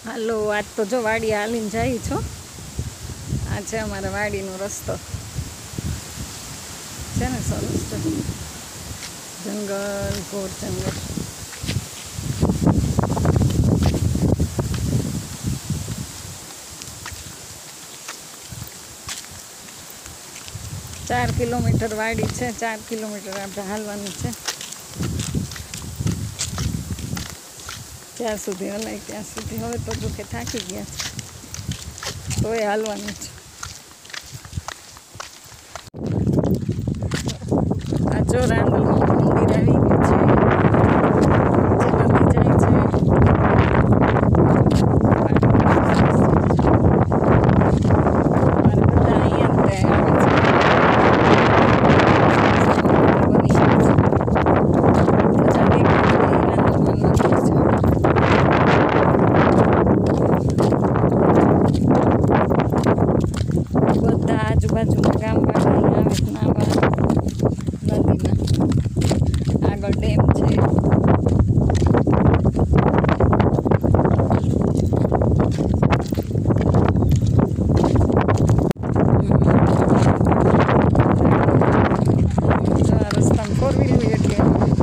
હાલો, આજ તો જો વાડી હાલીને જાય છો। આ છે અમારા વાડીનો રસ્તો છે ને, સરસ છે। જંગલ, ઘોર જંગલ। ચાર કિલોમીટર વાડી છે, 4 કિલોમીટર આપણે હાલવાનું છે। ત્યાં સુધી હલાય ત્યાં સુધી। હવે તો જો કે થાકી ગયા છે, તોય હાલવાનું છે। આ જો રાંદલમાં મંદિર આવી ગયું છે, જે નદી જાય છે। અમારે બધા અહીંયા જ આવે છે। બધા આજુબાજુના ગામવાળા આવે નાવા નદીમાં। આગળ ડેમ છે। આ રસ્તામાં 4 વ્હીલ હોય એટલે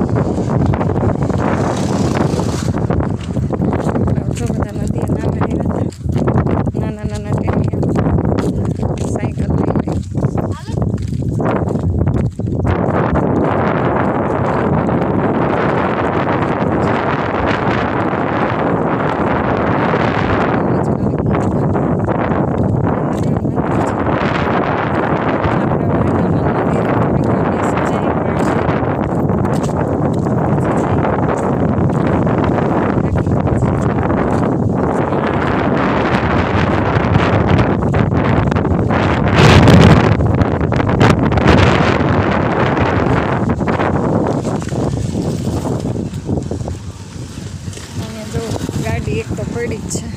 જો બધા નદીએ નાવા આવ્યા હતા। નાના નાના ટેનિયા સાયકલ લઈને। ગાડી એક તો પડી જ છે।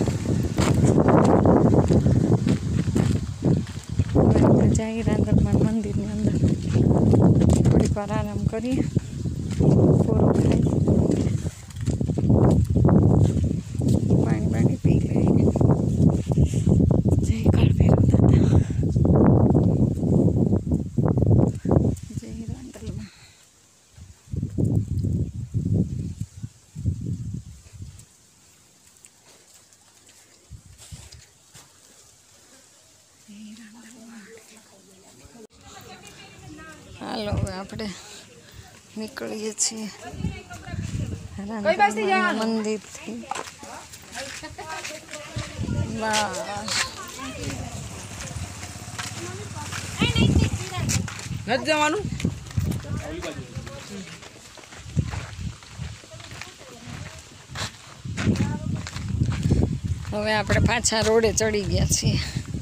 આપણે જઈએ રાંદલમાં મંદિરની અંદર, થોડીક વાર આરામ કરીએ, પૂરો ખાઈ પાણી પાણી પી લઈએ। જય કાળભૈરવ દાદા, જય રાંદલમાં। હાલો, હવે આપણે નીકળીએ છીએ રાંદલમાં મંદિરથી। નથી જવાનું। હવે આપણે પાછા રોડે ચડી ગયા છીએ।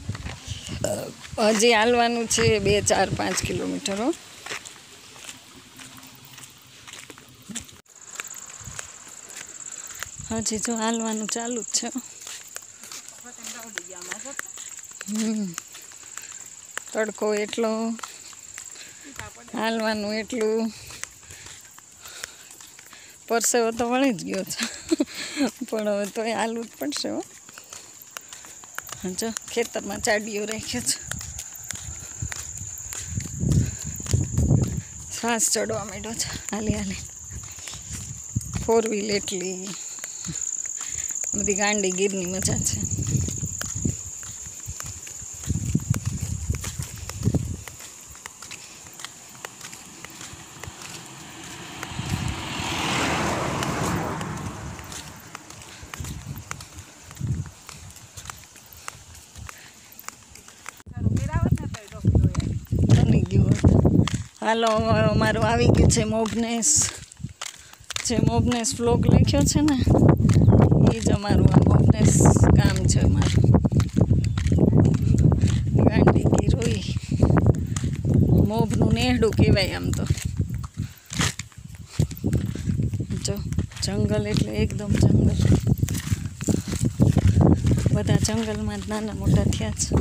હજી હાલવાનું છે 2, 4, 5 કિલોમીટરો। હજી જો હાલવાનું ચાલુ જ છે। તડકો એટલો, હાલવાનું એટલું, પરસેવો તો વળી જ ગયો છે, પણ હવે તો એ હાલવું જ પડશે હો। જો ખેતરમાં ચાડીઓ રાખ્યો છે, શ્વાસ ચડવા માંડ્યો છે હાલી હાલી। 4 વ્હીલ એટલી બધી ગાંડી ગીરની મજા છે। હાલો, અમારું આવી ગયું છે મોગનેસ। જે મોગનેસ વ્લોગ લખ્યો છે ને, એ જ અમારું આ મોગનેસ કામ છે અમારું। ગાંડી ગીર હોય, મોભનું નેહડું કહેવાય આમ તો। જો જંગલ એટલે એકદમ જંગલ, બધા જંગલમાં જ નાના મોટા થયા છે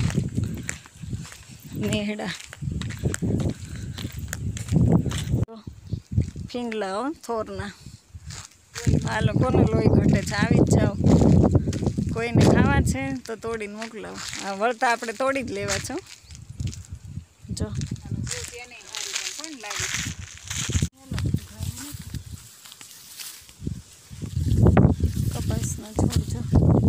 નેહડા। ફીંડલા હો થોરના। આ લોકોને લોહી ઘટે છે, આવી જ જાઓ, કોઈને મોટા છે તો તોડીને મોકલાવો. આ વળતા આપણે તોડી જ લેવા છો. જો કપાસના છોડ જો.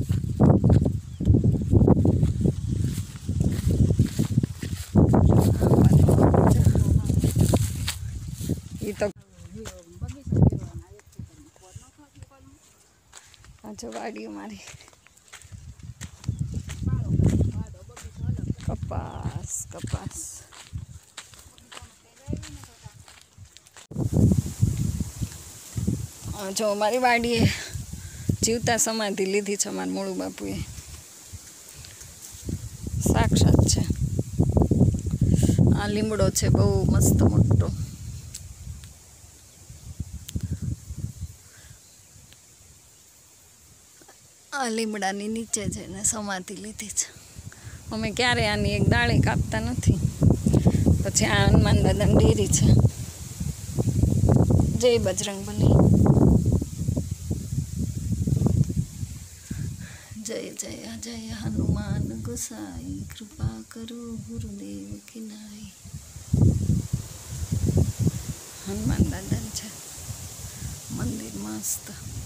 એ તો જો વાડીઓ મારી કપાસ કપાસ. જો મારી વાડીએ જીવતા સમાધિ લીધી છે અમારા મોળું બાપુએ. સાક્ષાત છે. આ લીમડો છે બહુ મસ્ત મોટો. આ લીમડાની નીચે છે ને સમાધિ લીધી છે. અમે ક્યારે આની એક ડાળી કાપતા નથી. પછી આ હનુમાન દાદાની ડેરી છે. જય બજરંગબલી. જય જય જય હનુમાન ગુસાઈ કૃપા કરો ગુરુદેવ કિનારી. હનુમાન દાદા છે મંદિર મસ્ત.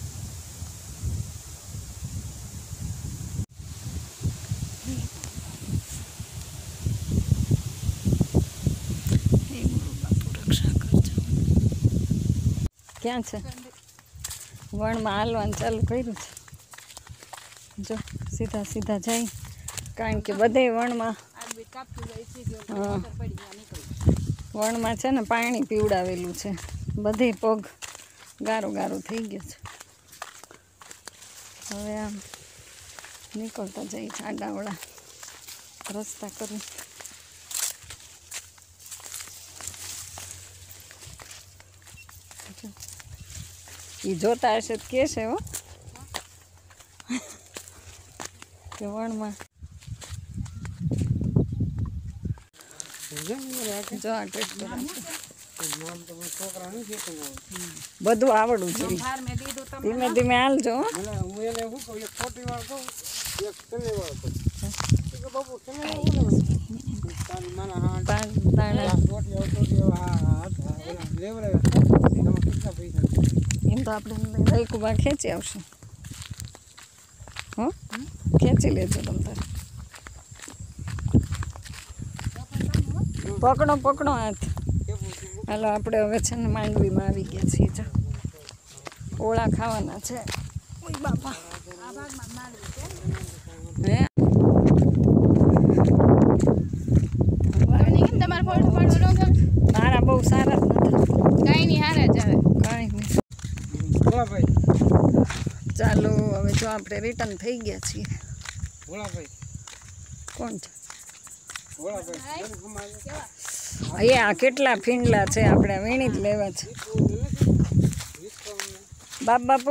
ક્યાં છે? વણમાં હાલવાનું ચાલુ કર્યું છે. જો સીધા સીધા જાય, કારણ કે બધે વણમાં વણમાં છે ને પાણી પીવડાવેલું છે. બધે પગ ગારો ગારો થઈ ગયો છે. હવે આમ નીકળતા જઈ આડાવડા રસ્તા કરી. એ જોતા હશે તો કહેશે હો કે વણમાં જો આ ટ્રેક્ટર બધું આવડવું જોઈએ. ધીમે ધીમે હાલજો. એમ તો આપણે દહીકુબા ખેંચી આવશું. હો ખેંચી લેજો તમે તારે. પકડો પકડો હાથ. હાલો આપણે હવે છે ને માંડવીમાં આવી ગયા છીએ. જો ઓળા ખાવાના છે. ઓય બાપા હે મારા બહુ સારા જ નથી. કાંઈ નહીં હારા જ આવે. કાંઈ નહીં. ચાલો હવે જો આપણે રિટર્ન થઈ ગયા છીએ. કોણ છે? અહીંયા કેટલા ફીંડલા છે. આપણે વીણી જ લેવા છે. બાપ બાપુ